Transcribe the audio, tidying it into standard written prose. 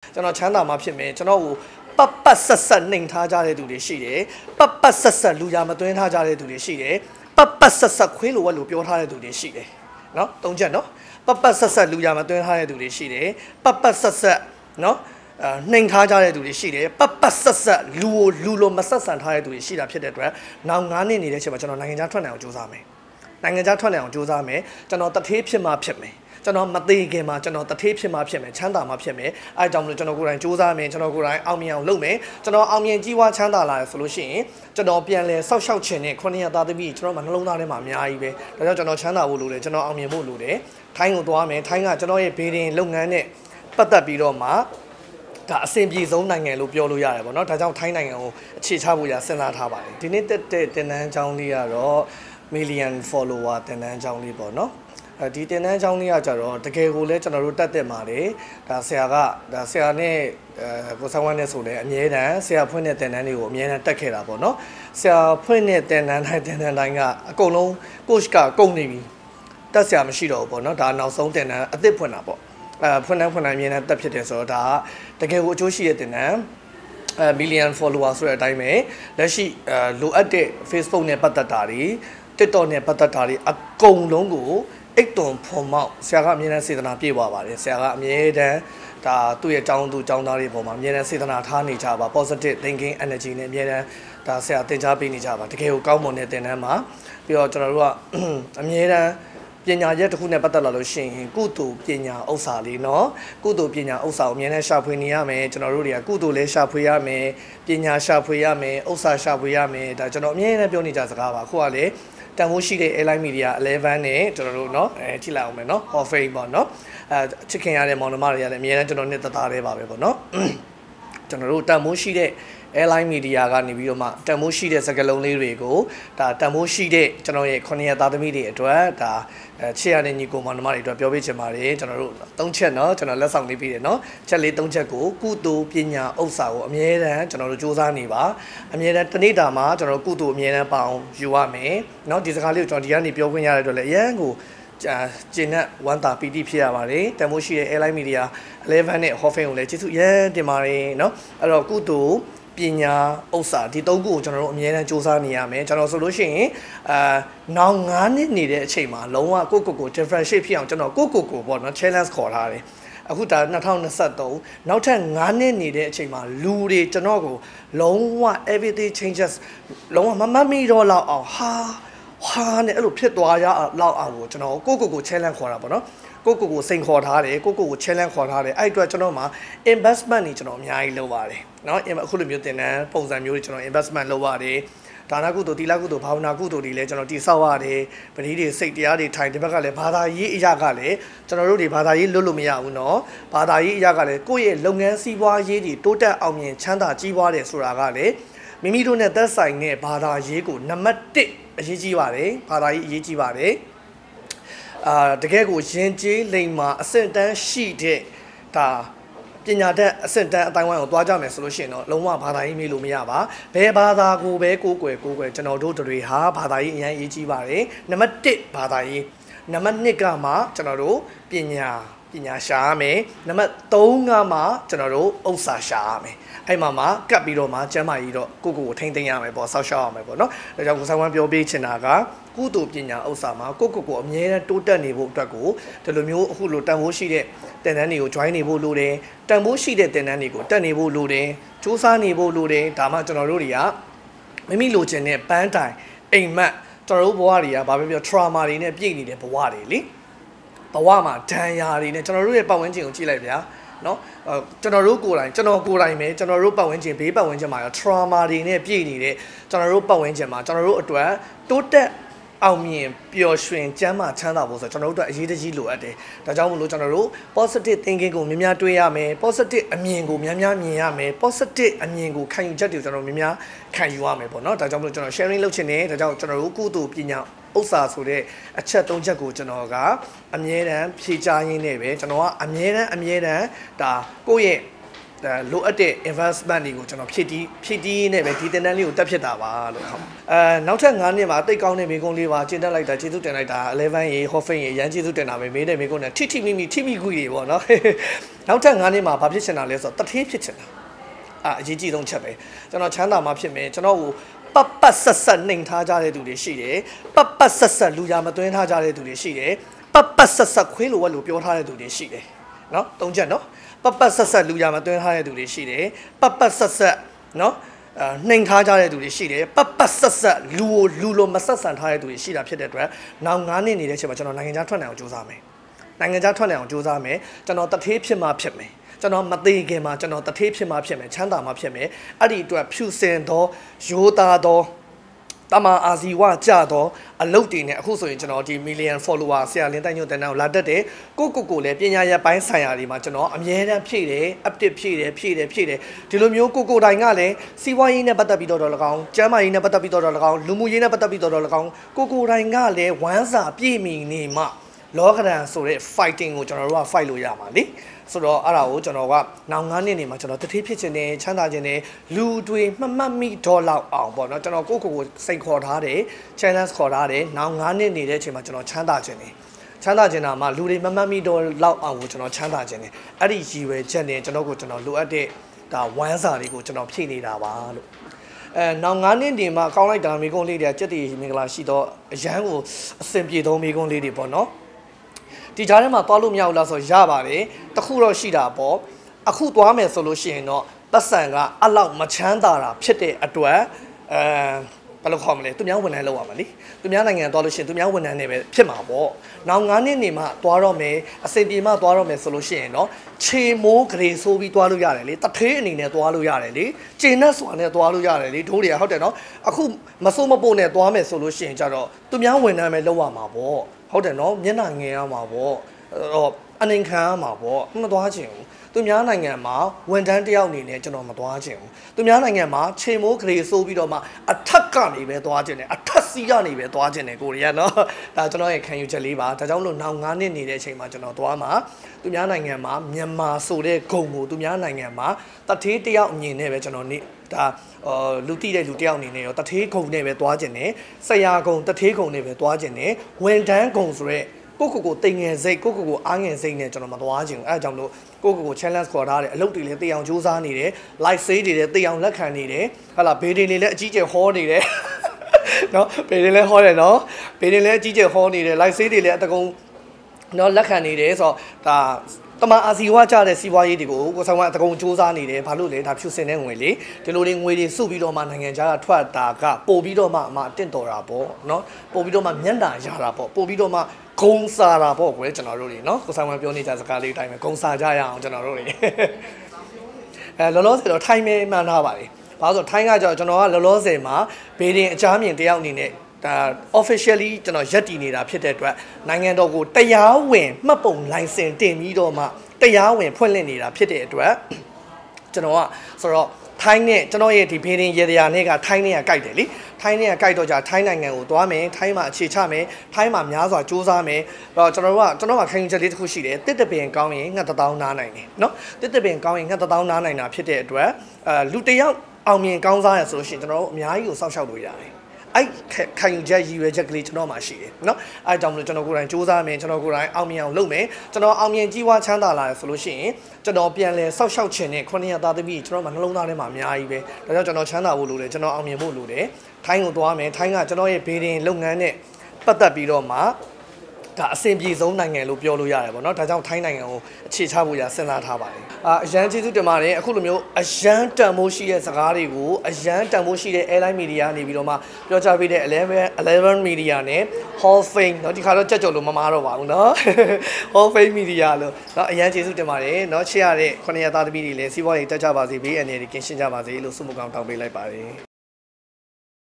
ကျွန်တော်ချမ်းသာမှဖြစ်မယ်ကျွန်တော်ကိုပတ်ဆက်နှိမ်ထားကြတဲ့သူတွေရှိတယ်ပတ်ဆက်လူရမသွင်းထားကြတဲ့သူတွေရှိတယ်ပတ်ဆက်ခွေးလိုဝက်လိုပြောထားတဲ့သူတွေရှိတယ်နော်၃ချက်နော်ပတ်ဆက်လူရမသွင်းထားတဲ့သူတွေရှိတယ်ပတ်ဆက်နော်နှိမ်ထားကြတဲ့သူတွေရှိတယ်ပတ်ဆက်လူလိုမဆက်ဆံထားတဲ့သူတွေရှိတာဖြစ်တဲ့အတွက်နောက်9နှစ်နေတဲ့အချိန်မှာကျွန်တော်နိုင်ငံခြားထွက်နိုင်အောင်ကြိုးစားမယ်နိုင်ငံခြားထွက်နိုင်အောင်ကြိုးစားမယ်ကျွန်တော်တထေးဖြစ်မှဖြစ်မယ်ကျွန်တော်မသေးခင်မှာကျွန်တော်တထေးဖြစ်မှဖြစ်မယ်ချမ်းသာမှဖြစ်မယ်အဲအကြောင်းမလို့ကျွန်တော်ကိုယ်တိုင်စူးစမ်းမယ်ကျွန်တော်ကိုယ်တိုင်အောင်မြင်အောင်လုပ်မယ်ကျွန်တော်အောင်မြင်ကြီးဝါချမ်းသာလာရဆိုလို့ရှိရင်ကျွန်တော်ပြန်လဲဆောက်ရှောက်ခြင်းနဲ့900သားသမီးကျွန်တော်မနှလုံးသားထဲမှာအများကြီးပဲဒါကြောင့်ကျွန်တော်ချမ်းသာဖို့လိုတယ်ကျွန်တော်အောင်မြင်ဖို့လိုတယ်ထိုင်းကိုသွားမယ်ထိုင်းကကျွန်တော်ရဲ့ဘေးရင်လုပ်ငန်းနဲ့ပတ်သက်ပြီးတော့မှဒါအဆင်ပြေဆုံးနိုင်ငံလို့ပြောလို့ရတယ်ပေါ့နော်ဒါကြောင့်ထိုင်းနိုင်ငံကိုအခြေချဖို့ရစဉ်းစားထားပါတယ်ဒီနေ့တက်တဲ့တင်နန်းကျောင်းလေးကတော့ million follower တင်နန်းကျောင်းလေးပေါ့နော်ဒီတင်နန်းကျောင်းလေးကကြတော့တကယ်ကိုလည်းကျွန်တော်တို့တက်ပါတယ်ဒါဆရာနဲ့ကိုဆောင်ဝမ်းနဲ့ဆိုလည်းအမြဲတမ်းဆရာဖွင့်တဲ့တင်နန်းတွေကိုအမြဲတမ်းတက်ခဲ့တာပေါ့နော်ဆရာဖွင့်တဲ့တင်နန်းတိုင်းကအကုန်လုံး coach ကကုန်နေပြီတက်ဆရာမရှိတော့ဘူးပေါ့နော်ဒါနောက်ဆုံးတင်နန်းအသစ်ဖွင့်တာပေါ့ဖွင့်တိုင်းအမြဲတမ်းတက်ဖြစ်တယ်ဆိုတော့ဒါတကယ်ကိုအကျိုးရှိတဲ့တင်နန်းmillion follower ဆိုတဲ့အတိုင်းပဲလက်ရှိလိုအပ်တဲ့ Facebook နဲ့ပတ်သက်တာတွေ TikTok နဲ့ပတ်သက်တာတွေအကုန်လုံးကိုအိတ်တုံဖွန်မောက်ဆရာကအမြဲတမ်းစေတနာပြည့်သွားပါတယ်ဆရာကအမြဲတမ်းဒါသူ့ရဲ့ကျောင်းသားတွေပေါ်မှာအမြဲတမ်းစေတနာထားနေကြပါ positive thinking energy နဲ့အမြဲတမ်းဒါဆရာသင်ကြားပေးနေကြပါတကယ်ကိုကောင်းမွန်တဲ့သင်တန်းမှာပြီးတော့ကျွန်တော်တို့ကအမြဲတမ်းပညာရက်တစ်ခုနဲ့ပတ်သက်လာလို့ရှိရင်ကုသိုလ်ပညာဥစ္စာလေးเนาะကုသိုလ်ပညာဥစ္စာကိုအမြဲတမ်းရှာဖွေနေရမယ်ကျွန်တော်တို့တွေကကုသိုလ်လည်းရှာဖွေရမယ်ပညာရှာဖွေရမယ်ဥစ္စာရှာဖွေရမယ်ဒါကျွန်တော်အမြဲတမ်းပြောနေကြစကားပါခုကလေတန်ဖိုးရှိတဲ့ airline media 11နဲ့ကျွန်တော်တို့เนาะကြည့်လိုက်အောင်မယ်เนาะ offer ပေါ့เนาะချစ်ခင်ရတဲ့မောင်နှမတွေရတယ်အမြဲတမ်းကျွန်တော်နဲ့တသားသေးပါပဲပေါ့เนาะကျွန်တော်တို့တန်ဖိုးရှိတဲ့ airline media ကနေပြီးတော့မှတန်ဖိုးရှိတဲ့စကားလုံးလေးတွေကိုဒါတန်ဖိုးရှိတဲ့ကျွန်တော်ရဲ့900သားသမီးတွေအတွက်ဒါချစ်ရတဲ့ညီကိုမောင်နှမတွေအတွက်ပြောပေးချင်ပါတယ်ကျွန်တော်တို့3ချက်เนาะကျွန်တော်လက်ဆောင်လေးပေးတယ်เนาะချက်လေး3ချက်ကိုကုသိုလ်ပညာဥစ္စာကိုအမြဲတမ်းကျွန်တော်တို့စူးစမ်းနေပါအမြဲတမ်းတနေ့တာမှာကျွန်တော်တို့ကုသိုလ်အမြဲတမ်းပေါအောင်ယူရမယ်เนาะဒီစကားလေးကိုကျွန်တော်ဒီကနေပြောခွင့်ရတဲ့အတွက်လည်းအရန်ကိုကျင်းနဲ့ဝမ်းသာပီတိဖြစ်ရပါတယ်တန်ဖိုးရှိတဲ့ airline media 11နဲ့ Hofin ကိုလည်းကျေးဇူးရမ်းတင်ပါတယ်เนาะအဲ့တော့ကုသိုလ်ပညာဥစ္စာဒီ3ခုကိုကျွန်တော်တို့အမြဲတမ်းစူးစမ်းနေရမယ်ကျွန်တော်ဆိုလို့ရှိရင်နောက်9နှစ်နေတဲ့အချိန်မှာလုံးဝကို differentiate ဖြစ်အောင်ကျွန်တော်ကိုပေါ့နော် challenge ခေါ်ထားတယ်အခုဒါ2023နောက်ထပ်9နှစ်နေတဲ့အချိန်မှာလူတွေကျွန်တော်ကိုလုံးဝ everything changes လုံးဝမမမီတော့လောက်အောင်ဟာနဲ့အဲ့လိုဖြစ်သွားရလောက်အောင်ကိုကျွန်တော်ကို challenge ခေါ်တာပေါ့နော်ကိုစိန်ခေါ်ထားတယ်ကို challenge ခေါ်ထားတယ်အဲ့အတွက်ကျွန်တော်မှာ investment တွေကျွန်တော်အများကြီးလုပ်ပါတယ်เนาะအခုလိုမျိုးသင်တန်းပုံစံမျိုးတွေကျွန်တော် investment လုပ်ရတယ်ဒါနကုသိုလ်သီလကုသိုလ်ဘာဝနာကုသိုလ်တွေလည်းကျွန်တော်တည်ဆောက်ရတယ်ပဏိတွေစိတ်တရားတွေထိုင်ဒီဘက်ကလည်းဘာသာရေးအရာကလည်းကျွန်တော်တို့တွေဘာသာရေးလွတ်လို့မရဘူးเนาะဘာသာရေးအရာကလည်းကိုယ့်ရဲ့လုပ်ငန်းစီးပွားရေးတွေတိုးတက်အောင်မြင်ချမ်းသာကြီးပွားတယ်ဆိုတာကလည်းမိမိတို့နဲ့သက်ဆိုင်တဲ့ဘာသာရေးကိုနံပါတ်1အရေးကြီးပါတယ်ဘာသာရေးအရေးကြီးပါတယ်တကယ်ကိုရင်ကျေးလိမ်မှာအဆင့်တန်းရှိတဲ့ဒါပညာတတ်အဆင့်တန်းအတိုင်းဝိုင်းကိုသွားကြမယ်ဆိုလို့ရှိရင်တော့လုံးဝဘာသာရေးမေးလို့မရပါဘယ်ဘာသာကိုပဲကိုယ်ကွယ်ကျွန်တော်တို့တွေဟာဘာသာရေးအရင်ရေးကြီးပါတယ်နံပါတ်1ဘာသာရေးနံပါတ်2ကမှကျွန်တော်တို့ပညာရှာရမယ်နံပါတ်3ကမှကျွန်တော်တို့ဥစ္စာရှာရမယ်အဲ့မှာကပ်ပြီးတော့မှကျမ်းမာကြီးတော့ကိုထိမ့်သိမ်းရမယ်ပေါ့ဆောက်ရှောက်ရမယ်ပေါ့နော်ဒါကြောင့်ကိုဆိုင်ဝမ်းပြောပေးချင်တာကကုသိုလ်ပညာဥစ္စာမှာကိုအမြဲတမ်းတိုးတက်နေဖို့အတွက်ကိုဒီလိုမျိုးအခုလိုတန်ဖိုးရှိတဲ့သင်တန်းတွေကို join နေဖို့လိုတယ်တန်ဖိုးရှိတဲ့သင်တန်းတွေကိုတက်နေဖို့လိုတယ်စူးစမ်းနေဖို့လိုတယ်ဒါမှကျွန်တော်တို့တွေကမိမိလိုချင်တဲ့ပန်းတိုင်အိမ်မက်ကျွန်တော်တို့ဘဝတွေကဘာပဲပြော trauma တွေနဲ့ပြည့်နေတဲ့ဘဝတွေလေဘဝမှာဒဏ်ရာတွေနဲ့ကျွန်တော်တို့ရဲ့ပတ်ဝန်းကျင်ကိုကြည့်လိုက်ဗျာနော်ကျွန်တော်ကိုယ်တိုင်ပဲကျွန်တော်တို့ပတ်ဝန်းကျင်ဘေးပတ်ဝန်းကျင်မှာရော trauma တွေနဲ့ပြည့်နေတဲ့ကျွန်တော်တို့ပတ်ဝန်းကျင်မှာကျွန်တော်တို့အတွက်တိုးတက်အောင်မြင်ပျော်ရွှင်ကျမ်းမာချမ်းသာဖို့ဆိုကျွန်တော်တို့အတွက်အရေးတကြီးလိုအပ်တယ်ဒါကြောင့်မို့လို့ကျွန်တော်တို့ positive thinking ကိုများများတွေးရမယ် positive အမြင်ကိုများများမြင်ရမယ် positive အမြင်ကိုခံယူချက်တွေကိုကျွန်တော်များများခံယူရမယ်ပေါ့နော်ဒါကြောင့်မို့လို့ကျွန်တော် sharing လုပ်ချင်တယ်ဒါကြောင့်ကျွန်တော်တို့ကုသိုလ်ပညာဥစ္စာဆိုတဲ့အချက်3ချက်ကိုကျွန်တော်ကအမြဲတမ်းဖြေချရင်းနေပဲကျွန်တော်ကအမြဲတမ်းဒါကိုယ့်ရဲ့လိုအပ်တဲ့ investment တွေကိုကျွန်တော်ဖြည့်တီးနဲ့ပဲဒီတင်တန်းလေးကိုတက်ဖြစ်တာပါလို့ဟုတ်နောက်ထပ်9နှစ်မှာတိတ်ကောင်းတဲ့မိကုန်းလေးပါကျင်းတက်လိုက်တာကျေးဇူးတင်လိုက်တာ11ရေ Hofin ရေရန်ကျေးဇူးတင်တာပဲမေးတဲ့မိကုန်းနဲ့ထိမိကွေတွေပေါ့နော်နောက်ထပ်9နှစ်မှာဘာဖြစ်ချင်တာလဲဆိုတော့တထေးဖြစ်ချင်တာအရေးကြီးဆုံးချက်ပဲကျွန်တော်ချမ်းသာမှဖြစ်မယ်ကျွန်တော်ကိုပတ်ဆက်နှိမ်ထားကြတဲ့သူတွေရှိတယ်ပတ်ဆက်လူရမသွင်းထားကြတဲ့သူတွေရှိတယ်ပတ်ဆက်ခွေးလိုဝက်လိုပြောထားတဲ့သူတွေရှိတယ်နော်၃ချက်နော်ပတ်ဆက်လူရမသွင်းထားတဲ့သူတွေရှိတယ်ပတ်ဆက်နော်နှိမ်ထားကြတဲ့သူတွေရှိတယ်ပတ်ဆက်လူလိုမဆက်ဆံထားတဲ့သူတွေရှိတာဖြစ်တဲ့အတွက်နောက်9နှစ်နေတဲ့အချိန်မှာကျွန်တော်နိုင်ငံခြားထွက်နိုင်အောင်ကြိုးစားမယ်နိုင်ငံခြားထွက်နိုင်အောင်ကြိုးစားမယ်ကျွန်တော်တထေးဖြစ်မှဖြစ်မယ်ကျွန်တော်မသေးခင်မှာကျွန်တော်တထေးဖြစ်မှဖြစ်မယ်ချမ်းသာမှဖြစ်မယ်အဲ့ဒီအတွက်ဖြူစင်သောရိုးသားသောတမန်အာဇီဝကြသောအလုတ်တွေနဲ့အခုဆိုရင်ကျွန်တော်ဒီ million follower ဆရာလင်းတိုင်းညွန့်တန်းကိုလာတက်တယ်ကိုလည်းပညာရပ်ပိုင်းဆိုင်ရာတွေမှာကျွန်တော်အမြဲတမ်းဖြည့်တယ် update ဖြည့်တယ်ဒီလိုမျိုးကိုတိုင်ကလည်းစီးပွားရေးနဲ့ပတ်သက်ပြီးတော့၎င်းကျန်းမာရေးနဲ့ပတ်သက်ပြီးတော့၎င်းလူမှုရေးနဲ့ပတ်သက်ပြီးတော့၎င်းကိုတိုင်ကလည်းဝမ်းစာပြည့်မီနေမှလောကဓာတ်ဆိုတဲ့ fighting ကိုကျွန်တော်တို့က fight လို့ရမှာလေဆိုတော့အဲ့ဒါကိုကျွန်တော်ကနောက်9နှစ်နေမှာကျွန်တော်တတိဖြစ်ခြင်းနဲ့ချမ်းသာခြင်းနဲ့လူတွေမှတ်မိဒေါ်လောက်အောင်ပေါ့နော်ကျွန်တော်ကိုစိတ်ခေါ်ထားတယ် challenge ခေါ်ထားတယ်နောက်9နှစ်နေတဲ့အချိန်မှာကျွန်တော်ချမ်းသာခြင်းနဲ့ချမ်းသာခြင်းတာမှာလူတွေမှတ်မိဒေါ်လောက်အောင်ကိုကျွန်တော်ချမ်းသာခြင်းနဲ့အဲ့ဒီရည်ရွယ်ချက်နဲ့ကျွန်တော်လိုအပ်တဲ့ဒါဝမ်းစာတွေကိုကျွန်တော်ဖြည့်နေတာပါလို့နောက်9နှစ်နေမှာကောင်းလိုက်တာမိကုန်းလေးတွေကစက်တီမင်္ဂလာရှိတော့အရန်ကိုအစင်ပြေသုံးမိကုန်းလေးတွေပေါ့နော်ဒီကြားထဲမှာသွားလို့မရဘူးလားဆိုရပါတယ်တခုတော့ရှိတာပေါ့အခုသွားမယ်ဆိုလို့ရှိရင်တော့ပတ်စံကအလောက်မချမ်းသာတာဖြစ်တဲ့အတွက်ဘယ်လိုခေါ်မလဲသူများဝန်ထမ်းလုပ်ရမှာလေသူများနိုင်ငံသွားလို့ရှိရင်သူများဝန်ထမ်းတွေပဲဖြစ်မှာပေါ့နောက်9နှစ်နေမှသွားတော့မယ်အစင်ပြေမှသွားတော့မယ်ဆိုလို့ရှိရင်တော့ခြေမိုးဂရေဆိုးပြီးသွားလို့ရတယ်လေတထေးအနေနဲ့သွားလို့ရတယ်လေကျင်းနဲ့စွာနဲ့သွားလို့ရတယ်လေဒိုးတွေကဟုတ်တယ်နော်အခုမစိုးမပို့နဲ့သွားမယ်ဆိုလို့ရှိရင်ကြတော့သူများဝန်ထမ်းပဲလုပ်ရမှာပေါ့ဟုတ်တယ်နော်မျက်နှာငယ်ရမှာပေါ့အနေခံရမှာပေါ့မသွားချင်ဘူးသူများနိုင်ငံမှာဝန်ထမ်းတယောက်အနေနဲ့ကျွန်တော်မသွားချင်ဘူးသူများနိုင်ငံမှာခြေမိုးဂရေဆိုးပြီးတော့မှအထက်ကနေပဲသွားချင်တယ်အထက်စီးကနေပဲသွားချင်တယ်ကိုရီးယားနော်ဒါကျွန်တော်ရဲ့ခံယူချက်လေးပါဒါကြောင့်မလို့နောက်9နှစ်နေတဲ့အချိန်မှာကျွန်တော်သွားမှာသူများနိုင်ငံမှာမြန်မာဆိုတဲ့ဂုံကိုသူများနိုင်ငံမှာတထေးတယောက်အမြင်နဲ့ပဲကျွန်တော်နေဒါလူတိတဲ့လူတယောက်အနေနဲ့ရောတထေးဂုံနဲ့ပဲသွားကျင်တယ်ဆရာဂုံတထေးဂုံနဲ့ပဲသွားကျင်တယ်ဝန်ထမ်းဂုံဆိုရဲကိုတိမ်ငယ်စိတ်ကိုအားငယ်စိတ်နဲ့ကျွန်တော်မသွားချင်ဘူးအဲဒါကြောင့်မလို့ကို challenge ခေါ်ထားတယ်အလုပ်တွေလည်းသိအောင်စူးစမ်းနေတယ် live sale တွေလည်းသိအောင်လက်ခံနေတယ်ဟာလာဘေးတွေလည်းအကြီးကျယ်ဟောနေတယ်နော်ဘေးတွေလည်းဟောတယ်နော်ဘေးတွေလည်းအကြီးကျယ်ဟောနေတယ် live sale တွေလည်းအတကုံနော်လက်ခံနေတယ်ဆိုတော့ဒါတမန်အာဇီဝကြတဲ့စီးပွားရေးတွေကိုကိုဆောင်ကအတကုံစူးစမ်းနေတယ်ဘာလို့လဲဒါဖြူစင်တဲ့ငွေလေဒီလိုတွေငွေတွေစုပြီးတော့မှနိုင်ငံခြားကထွက်တာကပို့ပြီးတော့မှတင့်တော်တာပေါ့နော်ပို့ပြီးတော့မှမျက်နှာရတာပေါ့ပို့ပြီးတော့မှဂုံစားတာပေါ့ကွယ်ကျွန်တော်တို့တွေနော်ကိုဆောင်ကပြောနေကြစကားလေးတိုင်းပဲဂုံစားကြရအောင်ကျွန်တော်တို့တွေလောလောဆယ်တော့ထိုင်းမဲမှန်းထားပါလေဘာလို့ဆိုထိုင်းကကြောကျွန်တော်ကလောလောဆယ်မှာဘေးတင်အချားမြင်တယောက်အနေနဲ့ဒါ officially ကျွန်တော်ရက်တည်နေတာဖြစ်တဲ့အတွက်နိုင်ငံတော်ကိုတရားဝင်မှတ်ပုံလိုင်စင်တင်ပြီးတော့မှတရားဝင်ဖွင့်လှစ်နေတာဖြစ်တဲ့အတွက်ကျွန်တော်ကဆိုတော့ထိုင်းနဲ့ကျွန်တော်ရဲ့ဒီဘေးရင်ရေတရာနဲ့ကထိုင်းနဲ့ကကြိုက်တယ်လေထိုင်းနဲ့ကကြိုက်တော့じゃထိုင်းနိုင်ငံကိုသွားမယ်ထိုင်းမှာအခြေချမယ်ထိုင်းမှာများစွာစူးစမ်းမယ်အဲ့တော့ကျွန်တော်ကခိုင်ချက်လေးတစ်ခုရှိတယ်တစ်တပင်ကောင်းရင်ငှက်1000နားနိုင်တယ်နော်တစ်တပင်ကောင်းရင်ငှက်1000နားနိုင်တာဖြစ်တဲ့အတွက်လူတယောက်အောင်မြင်ကောင်းစားရဆိုလို့ရှိရင်ကျွန်တော်တို့အများကြီးကိုစောင့်ရှောက်လို့ရတယ်အဲ့ခံယူချက်ရည်ရွယ်ချက်ကလေးကျွန်တော်မှရှိတယ်เนาะအဲ့ကြောင့်မလို့ကျွန်တော်ကိုယ်တိုင်စူးစမ်းမယ်ကျွန်တော်ကိုယ်တိုင်အောင်မြင်အောင်လုပ်မယ်ကျွန်တော်အောင်မြင်ကြီးဝါချမ်းသာလာတယ်ဆိုလို့ရှိရင်ကျွန်တော်ပြန်လဲစောက်ရှောက်ခြင်းနဲ့900သားသမီးကျွန်တော်မှနှလုံးသားထဲမှာအများကြီးပဲဒါကြောင့်ကျွန်တော်ချမ်းသာဖို့လိုတယ်ကျွန်တော်အောင်မြင်ဖို့လိုတယ်ထိုင်းကိုသွားမယ်ထိုင်းကကျွန်တော်ရဲ့ဘေးရင်လုပ်ငန်းနဲ့ပတ်သက်ပြီးတော့မှဒါအဆင်ပြေဆုံးနိုင်ငံလို့ပြောလို့ရတယ်ပေါ့နော်ဒါကြောင့်ထိုင်းနိုင်ငံကိုအခြေချဖို့ရစဉ်းစားထားပါတယ်အရန်ကျေးဇူးတင်ပါတယ်အခုလိုမျိုးအရန်တန်ဖိုးရှိတဲ့စကားတွေကိုအရန်တန်ဖိုးရှိတဲ့ airline media နေပြီးတော့မှပြောကြားပေးတဲ့11 media နဲ့ Hall Fame เนาะဒီခါတော့ကြက်ကြော်လို့မမားတော့ပါဘူးเนาะ Hall Fame media လို့เนาะအရန်ကျေးဇူးတင်ပါတယ်เนาะချစ်ရတဲ့900သားသမီးတွေလည်းစီးပွားရေးတက်ကြပါစေဘေးအန္တရာယ်တွေကင်းရှင်းကြပါစေလို့ဆုမကောင်းတောင်းပေးလိုက်ပါတယ်